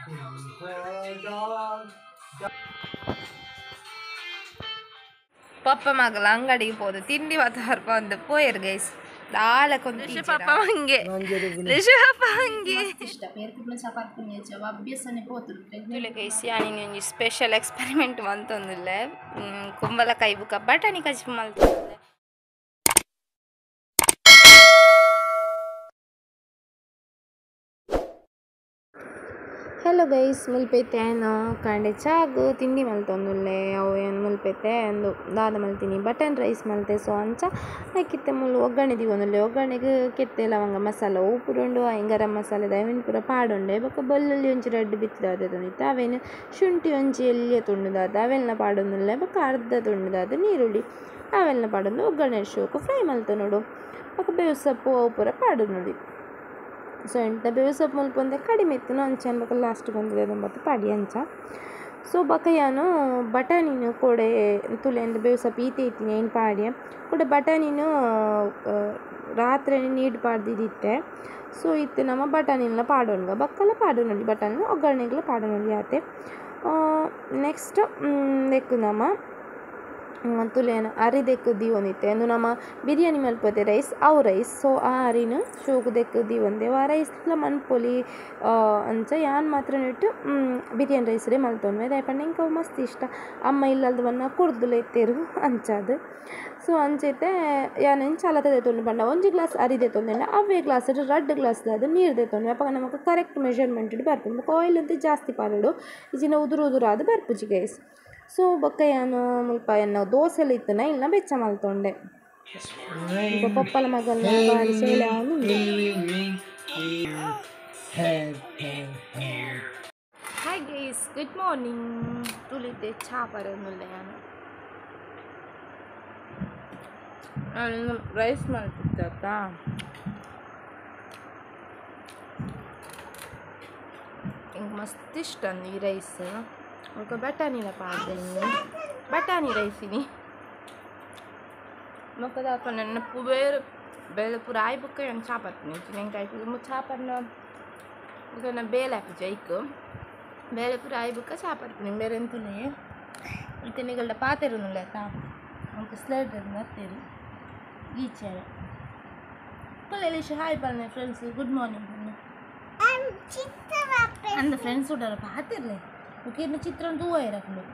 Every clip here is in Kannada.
ಪಪ್ಪ ಮಗಳ ಅಂಗಡಿಗೆ ಹೋದ ತಿಂಡಿ ವಾತಾವರಣ ಒಂದು ಪೋಯರ್ ಗೈಸ್ ದಾಲ ಕೊಂದು ಪಪ್ಪ ಹಂಗೆ ಪಪ್ಪ ಹಂಗೆ ಗೈಸ್ ಯಾನಿ ಸ್ಪೆಷಲ್ ಎಕ್ಸ್ಪೆರಿಮೆಂಟ್ ಮಂತೊಂದಿಲ್ಲ ಕುಂಬಳಕಾಯಿ ಬುಕ್ಕ ಬಟಾಣಿ ಕಚ್ಚಿ ಮಲ್ತೊಂದಿಲ್ಲ ಹಲೋ ಗೈಸ್ ಮುಲ್ಪೈತೆ ಏನೋ ಕಂಡೆ ಚಾಗು ತಿಂಡಿ ಮಲ್ತೊಂದುಲ್ಲೆ ಅವು ಏನು ಮುಲ್ಪೈತೆ ಒಂದು ದಾದ ಮಲ್ತೀನಿ ಬಟನ್ ರೈಸ್ ಮಲ್ತೆ ಸೊ ಅಂಚ ಹಾಕಿತ್ತೆ ಮುಳ್ಳು ಒಗ್ಗರಣೆ ದಿಗೊಂದುಲ್ಲೆ ಒಗ್ಗರಣೆಗೆ ಕೆತ್ತೆ ಲವಂಗ ಮಸಾಲ ಉಪ್ಪುರುಂಡು ಗರಂ ಮಸಾಲೆ ಅವೇನು ಪೂರ ಪಾಡುಂಡೆ ಬೊಕ್ಕ ಬೆಳ್ಳುಳ್ಳಿ ಒಂಚಿ ರೆಡ್ ಬಿತ್ತದಾದ ತುಂಡಿತ್ತು ಅವೇನು ಶುಂಠಿ ಒಂಚಿ ಎಲ್ಲಿಯ ತುಂಡುದಾದ ಅವೆಲ್ಲ ಪಾಡೊಂದುಲ್ಲೆ ಬೊಕ್ಕ ಅರ್ಧ ತುಂಡುದಾದ ನೀರುಳ್ಳಿ ಅವೆಲ್ಲ ಪಾಡೊಂದು ಒಗ್ಗರಣೆ ಶೋಕು ಫ್ರೈ ಮಲ್ತು ನೋಡು ಬೊಕ್ಕ ಬೇವು ಸೊಪ್ಪು ಅವು ಪೂರ ಪಾಡು ನೋಡಿ ಸೊ ಎಂಟ ಬೇವು ಸೊಪ್ಪು ಮುಲ್ಪೊಂದೆ ಕಡಿಮೆ ಇತ್ತು ಅಂಚೆನ್ ಬೊಕ್ಕ ಲಾಸ್ಟ್ ಬಂದಿದೆ ಅದೊಂಬತ್ತು ಪಾಡಿ ಅಂಚ ಸೊ ಬೊಕ್ಕ ಯಾನು ಬಟಾಣಿನು ಕೊಡೆ ತುಲೆಂದು ಬೇವು ಸೊಪ್ಪು ಈತೆ ಇತ್ತೀನಿ ಏನು ಪಾಡಿ ಕೊಡೆ ಬಟಾಣಿನು ರಾತ್ರಿ ನೀಡು ಪಾಡ್ದಿದ್ದಿಟ್ಟೆ ಸೊ ಇತ್ತು ನಮ್ಮ ಬಟಾಣಿನ ಪಾಡೋನ್ಗ ಬಕ್ಕಲ್ಲ ಪಾಡು ನೋಡಿ ಬಟಾಣಿನ ಒಗ್ಗರಣೆಗಳ ಪಾಡು ನೋಡಿ ಆತೆ ನೆಕ್ಸ್ಟ್ ದೆಕ್ಕು ನಮ್ಮ ತುಲೇನ ಅರಿ ದೆಕ್ಕು ದೀವೊಂದಿತ್ತೆ ಅಂದು ನಮ್ಮ ಬಿರಿಯಾನಿ ಮಲ್ಪದೆ ರೈಸ್ ಅವು ರೈಸ್ ಸೊ ಆ ಅರಿನು ಶೋಕು ದೆಕ್ಕು ದೀವೊಂದೆವು ಆ ರೈಸ್ಲ ಮನ್ಪೊಲಿ ಅಂಚ ಯಾನ್ ಮಾತ್ರ ನೆಟ್ಟು ಬಿರಿಯಾನಿ ರೈಸ್ ರೇ ಮಲ್ತೊಂಡ್ವೆ ದಯಪಂಡ ಇಂಕ ಮಸ್ತ್ ಇಷ್ಟ ಅಮ್ಮ ಇಲ್ಲದವನ್ನ ಕುಡ್ದುಲ ಎತ್ತೇರು ಅಂಚದು ಸೊ ಅಂಚೈತೆ ಯಾನೇನು ಚಾಲತ ದೆತ್ತೊಂಡು ಪಂಡ ಒಂಜಿ ಗ್ಲಾಸ್ ಅರಿ ದೆತ್ತೊಂದುಂಡೆ ಅವೇ ಗ್ಲಾಸ್ ರಡ್ಡ್ ಗ್ಲಾಸ್ದಾದ ನೀರು ದೆತ್ತೊಂಡು ಅಪ್ಪ ನಮಗೆ ಕರೆಕ್ಟ್ ಮೆಷರ್ಮೆಂಟ್ ಬರ್ಪುಂಡು ಬೊಕ್ಕ ಆಯಿಲ್ ಅಂತೂ ಜಾಸ್ತಿ ಪಾರಡು ಇಜಿನ ಉದುರಾದ ಬರ್ಪುಜಿ ಗೈಸ್ ಸೊ ಬೊಕ್ಕ ಯಾನು ಮುಲ್ಪ ಎನ್ನ ದೋಸೆಲ್ಲ ಇತ್ತನ ಇಲ್ಲ ಬೆಚ್ಚ ಮಲ್ತೊಂಡೆ ಪಪ್ಪಲ ಮಗಲ್ನ ಬಾರಿ ಸೇಲೆ ಹಾಯ್ ಗೈಸ್ ಗುಡ್ ಮಾರ್ನಿಂಗ್ ತುಳಿತೆ ಚಾ ಬರೋದಿಲ್ಲ ನಾನು ರೈಸ್ ಮಾಡ್ತಿದ್ದ ಹಿಂಗೆ ಮಸ್ತ್ ಇಷ್ಟ ಈ ರೈಸ್ ఒక బఠానీల పాడని బఠానీ రైసిని మొక్క దాకా నన్ను వేరు బేల పూర ఆయిబుక్క నేను చాపత్ని నేను కాయ చాపన్న ఇంకా ಬೇಲಾಕು ಜೈಕು ಬೇಳೆ ಪೂರ ಆಯ್ಬುಕ್ಕ ಚಾಪತ್ನಿ ಬೇರೆ ಎಂತಲೇ ಮತ್ತೆ ನಿಗಲ್ಡ ಪಾತೆರುನುಲ್ಲ ತಾ ಅಂತ ಸ್ಲೈಡ್ ಮತ್ತೇರು ಈಚೆ ಪಲ್ಲೆಲಿಶ ಹಾಯ್ ಪಲ್ಲೆ ಫ್ರೆಂಡ್ಸ್ ಗುಡ್ ಮಾರ್ನಿಂಗ್ ಅಂದ ಫ್ರೆಂಡ್ಸ್ ಉಡಾರ ಪಾತಿರ್ಲೆ ओके ना चित्र तू है रख लो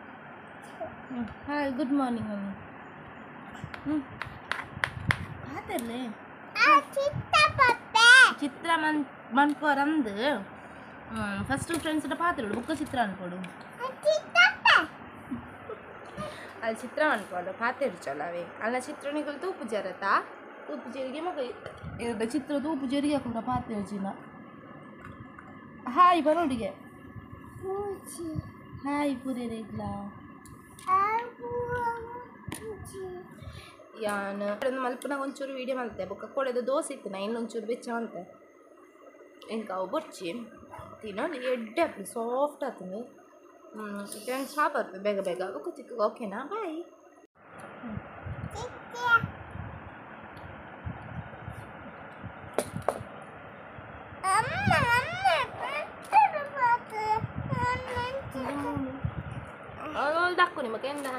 हाय गुड मॉर्निंग मम्मी आते ले चित्र मन पर अंद फस्ट फ्रेंड्स ड पात्र बुक चित्र अनकोडु ಅಲ್ಲಿ ಚಿತ್ರ ಅನ್ಕೊಳ್ಳೋ ಪಾತೆರು ಚಲವೇ ಅಲ್ಲ ಚಿತ್ರಣಿಗಳು ತೂಪು ಜರತಾ ತೂಪು ಜರಿಗೆ ಮಗ ಇದು ಚಿತ್ರ ತೂಪು ಜರಿಗೆ ಕೂಡ ಪಾತೆರು ಜಿನ ಹಾಯ್ ಬರೋಡಿಗೆ ಹಾಯ್ ಪೂರೆ ರೇಗ್ಲ ಯಾನು ಮಲ್ಪನಾಗ ಒಂಚೂರು ವೀಡಿಯೋ ಮಲ್ತೆ ಬೊಕ್ಕ ಕೊಳೆದು ದೋಸೆ ಇತ್ತು ನಾ ಇನ್ನೊಂಚೂರು ಬೆಚ್ಚ ಅಂತೆ ಇಂಕ ಅವು ಬೊಚ್ಚಿ ತಿನ್ನೋದು ಎಡ್ಡೆ ಆಗ್ತದೆ ಸಾಫ್ಟ್ ಆಗ್ತದೆ ಇದನ್ನು ಚಾ ಬರ್ತದೆ ಬೇಗ ಬೇಗ ಬೊಕ್ಕ ಚಿಕ್ಕ ಓಕೆನಾ ಬಾಯ್ दाखव नि मग लहान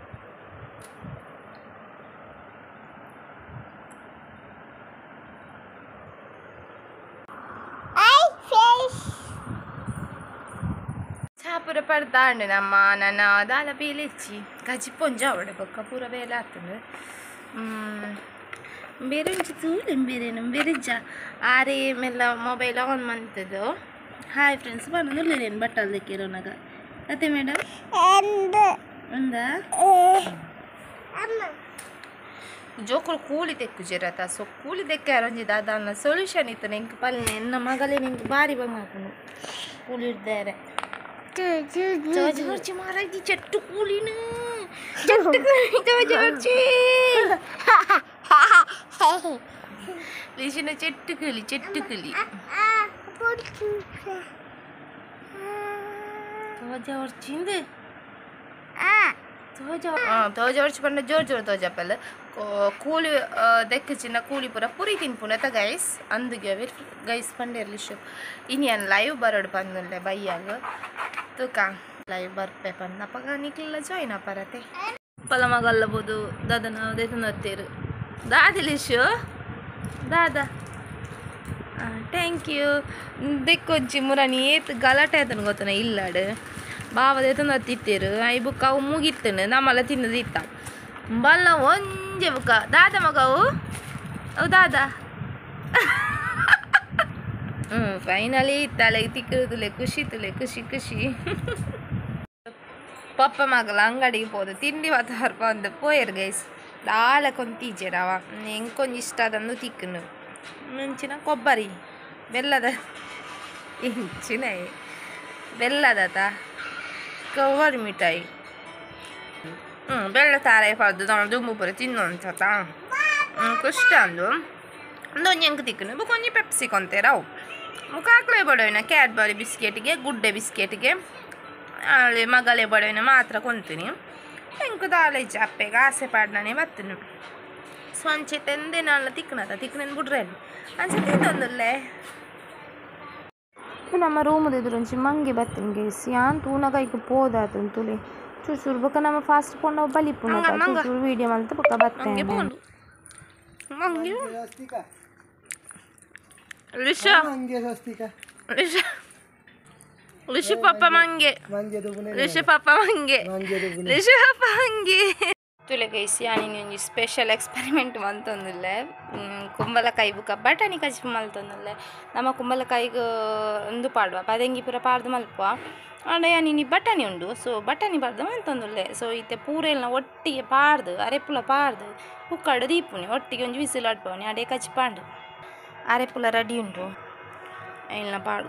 ಚಾಪುರ ಪಡ್ತಾಂಡು ನಮ್ಮ ನನ್ನ ದಾಲ ಬೇಲೆಚ್ಚಿ ಕಜಿ ಪೊಂಜ ಅವಡೆ ಬೊಕ್ಕ ಪೂರ ಬೇಲೆ ಆಗ್ತದೆ ಬೇರೆ ಒಂಚಿತ್ತು ಬೇರೆ ಬೇರೆಜ್ಜ ಆರೇ ಮೆಲ್ಲ ಮೊಬೈಲ್ ಆನ್ ಮಾಡ್ತದ್ದು ಹಾಯ್ ಫ್ರೆಂಡ್ಸ್ ಬಂದು ಬಟ್ಟಲ್ ದಕ್ಕಿರೋನಾಗ ಅತ್ತೆ ಮೇಡಮ್ ఉందా ಜೋಕುಲು ಕೂಲಿ ತೆಕ್ಕು ಜರತ ಸೊ ಕೂಲಿ ತೆಕ್ಕೆ ಅರಂಜಿದ ಅದನ್ನ ಸೊಲ್ಯೂಷನ್ ಇತ್ತು ನಿಂಗೆ ಪಲ್ಲೆ ನನ್ನ ಮಗಳೇ ನಿಂಗೆ ಭಾರಿ ಬಂಗ ಹಾಕೊಂಡು ಕೂಲಿ ಇದ್ದಾರೆ ಜೋಜಿ ಮಾರಾಯ್ತಿ ಚೆಟ್ಟು ಕೂಲಿನ ಜೋಜಿ ಲಿಶಿನ ಚೆಟ್ಟು ಕೂಲಿ तोजा और चिंदे तोजा तोजा और पन्ना जोर जोर तोजा पहले ಕೂಲಿ ದೆಕ್ಕಚಿನ ಕೂಲಿ ಪೂರ ಪುರಿ ತಿನ್ಪುನತ ಗೈಸ್ ಅಂದುಗೆ ಗೈಸ್ ಪಂಡೇರ್ಲಿಶು ಇನ್ನೇನು ಲೈವ್ ಬರೋಡು ಬಂದುಂಡೆ ಬೈಯಾಗ ತುಕ ಲೈವ್ ಬರ್ಪೆ ಪನ್ನಪ್ಪಗ ನಿಕ್ಲೆಲ್ಲ ಜಾಯಿನ್ ಅಪ್ಪರತೆ ಪಲ ಮಗಲ್ಲಬೋದು ದಾದನ ದೇತನತ್ತೇರು ದಾದಿಲಿಶು ದಾದ ಥ್ಯಾಂಕ್ ಯು ದೆಕ್ಕೊಂಚಿ ಮುರಾನಿ ಏತ್ ಗಲಾಟೆ ಆಯ್ತನ ಗೊತ್ತನ ಇಲ್ಲಾಡು ಬಾವ ದೇತನತ್ತಿತ್ತೇರು ಐ ಬುಕ್ ಅವು ಮುಗಿತ್ತನು ನಮ್ಮಲ್ಲ ತಿನ್ನದು ಇತ್ತ ಬಲ್ಲ ಒಂಜೆ ಬುಕ್ಕ ದಾದ ಮಗವು ಅವು ದಾದ ಫೈನಲಿ ತಲೆ ತಿಕ್ಕುದುಲೆ ಖುಷಿ ತುಲೆ ಖುಷಿ ಖುಷಿ ಪಪ್ಪ ಮಗಲ ಅಂಗಡಿಗೆ ಹೋದು ತಿಂಡಿ ವಾತಾವರಣ ಒಂದು ಪೋಯರ್ ಗೈಸ್ ದಾಲ ಕೊಂತೀಜೆರವ ಎಂಕೊಂದು ಇಷ್ಟ ಅದಂದು ತಿಕ್ಕನು ಮುಂಚಿನ ಕೊಬ್ಬರಿ ಬೆಲ್ಲದ ಇಂಚಿನ ಬೆಲ್ಲದತ ಕೊಬ್ಬರಿ ಮಿಠಾಯಿ ಬೆಲ್ಲ ತಾರಾಯಿ ಪಡ್ದು ನಾವು ದುಂಬು ಪುರ ತಿನ್ನು ಅನ್ಸತ್ತ ಕಷ್ಟ ಅಂದು ಒಂದೊಂದು ಎಂಕ್ ತಿಕ್ಕನು ಬೊಕೊಂಜಿ ಪೆಪ್ಸಿ ಕೊಂತೇರವು ಮುಖಾಕ್ಲೆ ಬಡವಿನ ಕ್ಯಾಡ್ಬರಿ ಬಿಸ್ಕೆಟ್ಗೆ ಗುಡ್ಡೆ ಬಿಸ್ಕೆಟ್ಗೆ ಅಲ್ಲಿ ಮಗಲೆ ಬಡವಿನ ಮಾತ್ರ ಕೊಂತೀನಿ ಎಂಕು ದಾಲೆ ಅಪ್ಪೆಗೆ ಆಸೆ ಪಾಡ್ನಾನೆ ಬತ್ತನು ಸ್ವಂಚೆ ತಂದೆ ನಾಳೆ ತಿಕ್ಕನದ ತಿಕ್ಕನ ಬಿಡ್ರೆ ಅಂಚೆ ತಿಂದೊಂದಲ್ಲೇ ನಮ್ಮ ರೂಮದ ಎದುರುಂಚಿ ಮಂಗೆ ಬತ್ತೀನಿ ಗೇಸ್ ಯಾನ್ ತೂನಗೈಗೆ ಪೋದಾತನ್ ತುಲೆ ಚೂರು ಚೂರು ಬೊಕ್ಕ ನಮ್ಮ ಫಾಸ್ಟ್ ಪೋಂಡ ಬಲಿಪುಣ ಚೂರು ವೀಡಿಯೋ ಮಲ್ತ ಬೊಕ್ಕ ಬತ್ತೇನೆ ಋಷಿ ಪಪ್ಪ ಮಂಗೆ ಋಷಿ ಪಪ್ಪ ಮಂಗೆ ಋಷಿ ಪಪ್ಪ ಮಂಗೆ ತುಲೆ ಗೈಸ್ ಯಾನಿಗೆ ಒಂಜಿ ಸ್ಪೆಷಲ್ ಎಕ್ಸ್ಪೆರಿಮೆಂಟ್ ಮಂತೊಂದುಲ್ಲೆ ಕುಂಬಳಕಾಯಿ ಬುಕ್ಕ ಬಟಾಣಿ ಕಚ್ಪು ಮಲ್ತೊಂದುಲ್ಲೆ ನಮ್ಮ ಕುಂಬಳಕಾಯಿಗೆ ಒಂದು ಪಾಡುವ ಪದಂಗಿ ಪೂರ ಪಾಡ್ದು ಮಲ್ಪುವ ಆಂಡ ಯಾನಿ ಬಟಾಣಿ ಉಂಡು ಸೊ ಬಟಾಣಿ ಪಾಡ್ದು ಮಲ್ತೊಂದುಲ್ಲೆ ಸೊ ಇತ್ತೆ ಪೂರೆಲ್ಲ ಒಟ್ಟಿಗೆ ಪಾಡ್ದು ಅರೆಪುಲ ಪಾಡ್ದು ಕುಕ್ಕಡು ದೀಪುನಿ ಒಟ್ಟಿಗೆ ಒಂಜಿ ವಿಸಿಲ್ ಅಡ್ಪವನಿ ಅಡೆ ಕಚ್ಚಿ ಪಾಂಡು ಅರೆಪುಲ ರೆಡಿ ಉಂಟು ಎಲ್ಲ ಪಾಡುವ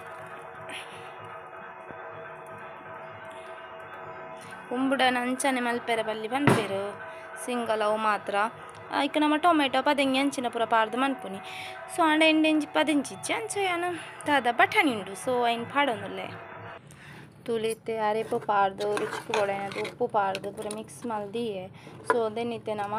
ಕುಂಬುಡನ ಅಂಚನೆ ಮಲ್ಪೆರೆ ಬಲ್ಲಿ ಬನ್ಪೇರು ಸಿಂಗಲ್ ಅವು ಮಾತ್ರ ಇಕ್ಕ ನಮ್ಮ ಟೊಮೆಟೊ ಪದಂಗಿ ಅಂಚಿನ ಪೂರ ಪಾಡ್ದು ಮನ್ಪುನಿ ಸೊ ಆಂಡ ಎಂಡೆಂಜಿ ಪದಂಚಿಚ್ಚಿ ಅಂಚಯ್ಯನ ದಾದ ಬಟಾಣಿ ಉಂಡು ಸೊ ಐನ್ ಪಾಡೊಂದುಲ್ಲೆ ತುಳಿತೆ ಅರೆಪು ಪಾಡ್ದು ರುಚಿಗೆ ಕೊಡೋದು ಉಪ್ಪು ಪಾಡ್ದು ಪೂರ ಮಿಕ್ಸ್ ಮಲ್ದಿಯೇ ಸೊ ದೆನ್ನಿತ್ತೆ ನಮ್ಮ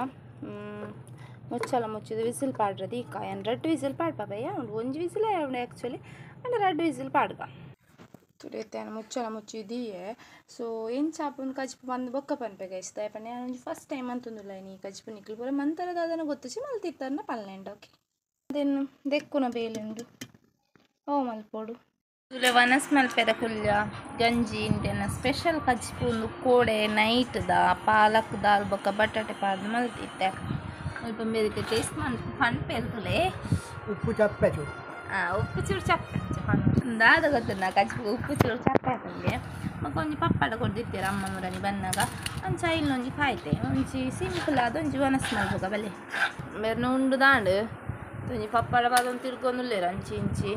ಮುಚ್ಚಲ ಮುಚ್ಚಿದ ವಿಸಿಲ್ ಪಾಡ್ರದು ಈಗ ಏನು 2 ವಿಸಿಲ್ ಪಾಡ್ಪಯ್ಯ ಒಂಜಿ ವಿಸಿಲ್ ಆ್ಯಕ್ಚುಲಿ ಅಂಡ್ 2 ವಿಸಿಲ್ ಪಾಡ್ಗ ತುಳಿತೆ ಮುಚ್ಚಲ ಮುಚ್ಚಿದಿಯೇ ಸೊ ಏನು ಚಾಪುನ್ ಕಜ್ಪು ಬಂದು ಬೊಕ್ಕ ಪನ್ಪೆ ಗೈಸ್ ದಯಪಣ್ಣೆ ನಾನು ಫಸ್ಟ್ ಟೈಮ್ ಅಂತಂದಿಲ್ಲ ನೀ ಕಜ್ಪು ನಿಕ್ಲು ಪೂರ ಮಂತರದ ಅದನ್ನು ಗೊತ್ತಿಸಿ ಮಲ್ತಿತ್ತನ್ನ ಪಲ್ಲೆಂಡು ಓಕೆ ಅದೇನು ದೆಕ್ಕುನ ಬೇಲೆಂಡು ಓ ಮಲ್ಪೋಡು ತುಲೆ ವನಸ್ ಮಲ್ಪೆದ ಕುಲ್ಯ ಗಂಜಿ ಇಂಟೆನ ಸ್ಪೆಷಲ್ ಕಜ್ಪು ಒಂದು ಕೋಡೆ ನೈಟ್ದ ಪಾಲಕ್ ದಾಲ್ ಬೊಕ್ಕ ಬಟಾಟೆ ಪಾಡ್ದು ಮಲ್ತಿತ್ತೆ ಸ್ವಲ್ಪ ಬೇರೆ ಟೇಸ್ಟ್ ಪನ್ಪೆ ತುಲೆ ಉಪ್ಪು ಚಪ್ಪೆ ಚೂರು ಉಪ್ಪು ಚೂರು ಚಪ್ಪೆ ದಾದ ಗೊತ್ತಿಲ್ಲ ಕಜ್ಪು ಉಪ್ಪು ಚೂರು ಚಪ್ಪೆ ಹಾಕಂಗೆ ಮಕ್ಕೊಂಜಿ ಪಪ್ಪಡ ಕೊಡ್ದಿತ್ತೀರ ಅಮ್ಮ ಮುರನಿ ಬಂದಾಗ ಒಂಚ ಇಲ್ಲೊಂಜಿ ಕಾಯ್ತೆ ಒಂಜಿ ಸಿಂಪಲ್ ಆದ ಒಂಜಿ ವನಸ್ ಮಲ್ಪಗ ಬಲೆ ಬೇರೆ ಉಂಡು ದಾಂಡು ಒಂಜಿ ಪಪ್ಪಡ ಬಾದೊಂದು ತಿರ್ಗೊಂದುಲ್ಲೇರು ಅಂಚಿ ಇಂಚಿ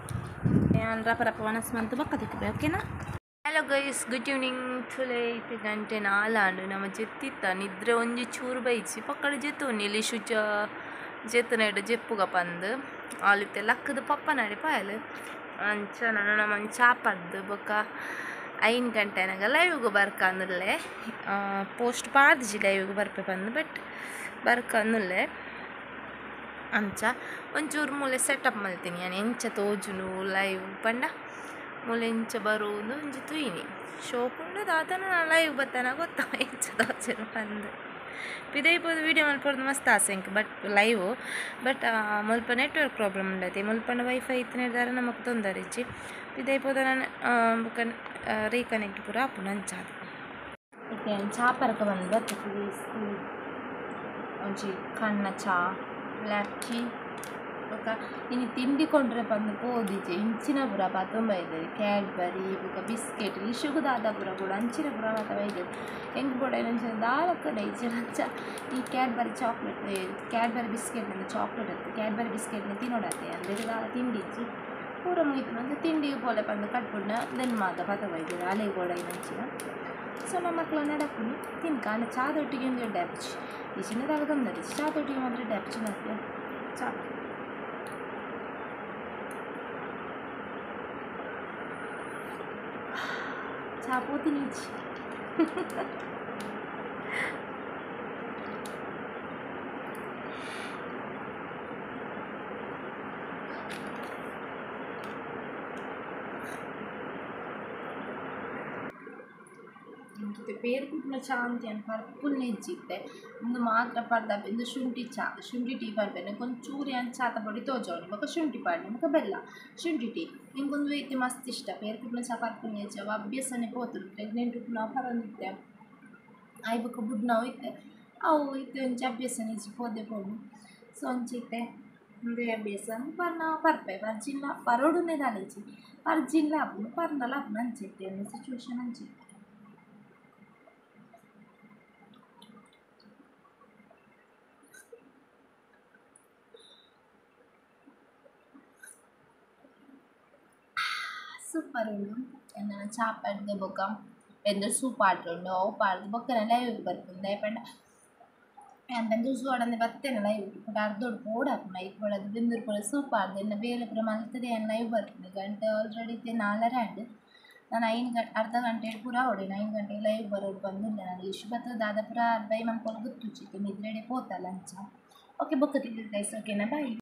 ರಪ ರಪ ವನಸ್ ಮಂತು ಬೊಕ್ಕ ತಿಕ್ಕಬೇ ಓಕೆನಾ ಹಲೋ ಗೈಸ್ ಗುಡ್ ಈವ್ನಿಂಗ್ ತುಲೆ 8 ಗಂಟೆ ನಾಲಾಂಡು ನಮ್ಮ ಜೆತ್ತಿತ್ತ ನಿದ್ರೆ ಒಂಜಿ ಚೂರು ಬೈಚಿ ಪಕ್ಕಡ ಜೆತ್ತು ಇಲ್ಲಿ ಶುಚ ಜೆತ್ತನೇಡು ಜೆಪ್ಪುಗ ಪಂದು ಆಲಿತ್ತೆ ಲಕ್ಕದ ಪಪ್ಪ ನಡಿ ಪಾಯಲು ಅಂಚ ನಾನು ನಮ್ಮ ಚಾಪದ್ದು ಬೊಕ್ಕ 5 ಗಂಟೆನಾಗ ಲೈವ್ಗೆ ಬರ್ಕ ಅಂದುಲ್ಲೆ ಪೋಸ್ಟ್ ಪಾಡ್ದಿಜಿ ಲೈವ್ಗೆ ಬರ್ಪೆ ಬಂದು ಬಟ್ ಬರ್ಕ ಅಂದುಲ್ಲೆ ಅಂಚ ಒಂಚೂರು ಮೂಲೆ ಸೆಟಪ್ ಮಲ್ತೀನಿ ನಾನು ಎಂಚ ತೋಜುನು ಲೈವ್ ಪಂಡ ಮೂಲೆ ಎಂಚ ಬರೋದು ಒಂಜಿ ತುಯಿನಿ ಶೋಕುಂಡು ದಾತನ ಲೈವ್ ಬತ್ತಾನ ಗೊತ್ತ ಎಂಚ ತೋಜುನು ಬಂದು ಪಿದೈಪೋದು ವೀಡಿಯೋ ಮಲ್ಪೋದು ಮಸ್ತ್ ಆಸೆ ಬಟ್ ಲೈವ್ ಬಟ್ ಮುಲ್ಪ ನೆಟ್ವರ್ಕ್ ಪ್ರಾಬ್ಲಮ್ ಉಂಡೈತಿ ಮುಲ್ಪಂಡ ವೈಫೈ ಇತ್ತಿನಿರ್ದಾರ ನಮಗೆ ತೊಂದರೆ ಇಚ್ಚಿ ಪಿದೈಪೋದ ನಾನು ಬುಕ್ಕ ರೀಕನೆಕ್ಟ್ ಪೂರ ಆಪುಂಡು ಅಂಚಾದು ಓಕೆ ಚಾಪರಕ ಬಂದು ಬರ್ತದೆ ಒಂಜಿ ಕಣ್ಣ ಚಾ ಬ್ಲ್ಯಾಕ್ ಟೀ ಬೊಕ ಇನ್ನು ತಿಂಡಿ ಕೊಂಡ್ರೆ ಬಂದು ಪೋದಿಜೆ ಇಂಚಿನ ಪುರ ಪಾತೊಂಬ ಇದ್ದದೆ ಕ್ಯಾಡ್ಬರಿ ಬೊಕ ಬಿಸ್ಕೆಟ್ ಇಶುಗು ದಾದ ಪುರ ಕೂಡ ಅಂಚಿನ ಪುರ ಮಾತ ಇದ್ದದೆ ಹೆಂಗೆ ಕೂಡ ಏನಂಚ ದಾಲಕ್ಕ ಡೈಚೆ ಅಂಚ ಈ ಕ್ಯಾಡ್ಬರಿ ಚಾಕ್ಲೇಟ್ ಕ್ಯಾಡ್ಬರಿ ಬಿಸ್ಕೆಟ್ನಿಂದ ಚಾಕ್ಲೇಟ್ ಇರ್ತದೆ ಕ್ಯಾಡ್ಬರಿ ಬಿಸ್ಕೆಟ್ನ ತಿನ್ನೋಡತ್ತೆ ಅಂದರೆ ದಾಲ ತಿಂಡಿಚ್ಚಿ ಪೂರ ಮುಗಿತು ಅಂದರೆ ತಿಂಡಿಗೆ ಪೋಲೆ ಬಂದು ಕಟ್ಬಿಡ್ನ ದೆನ್ ಮಾತ ಪಾತ ಇದ್ದದೆ ಅಲೆ ಕೂಡ ಇಂಚಿನ ಸೊ ನಮ್ಮ ಮಕ್ಕಳು ನಡಪುನಿ ತಿನ್ಕಾಂಡ ಚಾದೊಟ್ಟಿಗೆ ಒಂದು ಡ್ಯಾಪ್ಚಿ ಈ ಚಿನ್ನದಾಗ ತೊಂದರೆ ಚಾದೊಟ್ಟಿಗೆ ಮಾತ್ರ ಡ್ಯಾಪ್ಚಿ ನಮಗೆ ಚಾ ಚಾ ಪೋತಿ ನೀಚಿ ಮತ್ತು ಪೇರು ಕುಟ್ನ ಚಾ ಅಂತ ಏನು ಪರ್ಪುಲ್ ನೆಜ್ಜಿತ್ತೆ ಒಂದು ಮಾತ್ರ ಪರ್ದ ಇದು ಶುಂಠಿ ಟೀ ಬರ್ಬೇನೆ ಒಂಚೂರು ಏನು ಚಾತ ಪೊಡಿ ತೋಜೋಣಿ ಬೊಕ ಶುಂಠಿ ಪಾಡ್ನೆ ಬೊಕ ಬೆಲ್ಲ ಶುಂಠಿ ಟೀ ನಿಂಗೊಂದು ಐತೆ ಮಸ್ತ್ ಇಷ್ಟ ಪೇರು ಕುಟ್ನ ಚಾ ಪರ್ಪುಲ್ ನೆಜ್ಜವ ಅಭ್ಯಾಸನೇ ಪೋತರು ಪ್ರೆಗ್ನೆಂಟ್ ನಾವು ಪರಂದಿತ್ತೆ ಆಯ್ ಬೊಕ ಬುಡ್ನವು ಇತ್ತೆ ಅವು ಇತ್ತೆ ಒಂಚ ಅಭ್ಯಾಸ ನೆಜ್ಜಿ ಪೋದೆ ಪೋಡು ಸೊ ಒಂಚಿತ್ತೆ ಒಂದು ಅಭ್ಯಾಸ ಪರ್ಪೆ ಪರ್ಜಿಲ್ಲ ಪರೋಡುನೇ ದಾಲೇಜಿ ಪರ್ಜಿಲ್ಲ ಅಪ್ಪು ಪರ್ನಲ ಅಪ್ಪು ಅಂಚಿತ್ತೆ ಅನ್ನೋ ಸಿಚುವೇಶನ್ ಅಂಚಿತ್ತೆ ಸೂಪರ್ ಉಂಡು ಎಂದನ ಚಾಪಡ್ದು ಬೊಕ ಎಂದ ಸೂಪ್ ಆಟುಂಡು ಅವು ಪಾಡ್ದು ಬೊಕ್ಕನ ಲೈವ್ ಬರ್ಪುಂಡು ದಯಪಂಡ ಎಂಪೆಂದು ಸೋಡಂದೆ ಬತ್ತೇನೆ ಲೈವ್ ಬಟ್ ಅರ್ಧೋಡು ಪೋಡಾಪುಂಡು ಐಕ್ ಒಳದು ಬೆಂದೂರು ಪೊಳ ಸೂಪ್ ಆಡ್ದು ಇನ್ನು ಬೇರೆ ಪುರ ಮಲ್ತದೆ ಏನು ಲೈವ್ ಬರ್ಪುಂಡು ಗಂಟೆ ಆಲ್ರೆಡಿ ಇತ್ತೆ 4 ಆ್ಯಂಡ್ ನಾನು 5 ಗಂಟೆ ಅರ್ಧ ಗಂಟೆ ಪೂರ ಹೊಡೆನು 5 ಗಂಟೆಗೆ ಲೈವ್ ಬರೋದು ಬಂದಿಲ್ಲ ನನಗೆ ಇಷ್ಟು ಬರ್ತದೆ ದಾದ ಪುರ ಬೈ ಮನ್ಕೊಂಡು ಗೊತ್ತುಚ್ಚಿತ್ತು ನಿದ್ರೆಡೆ ಪೋತಲ್ಲ ಅಂಚ ಓಕೆ ಬೊಕ್ಕ ತಿಂದಿದ್ದು ಗೈಸ್ ಓಕೆನಾ ಬಾಯ್.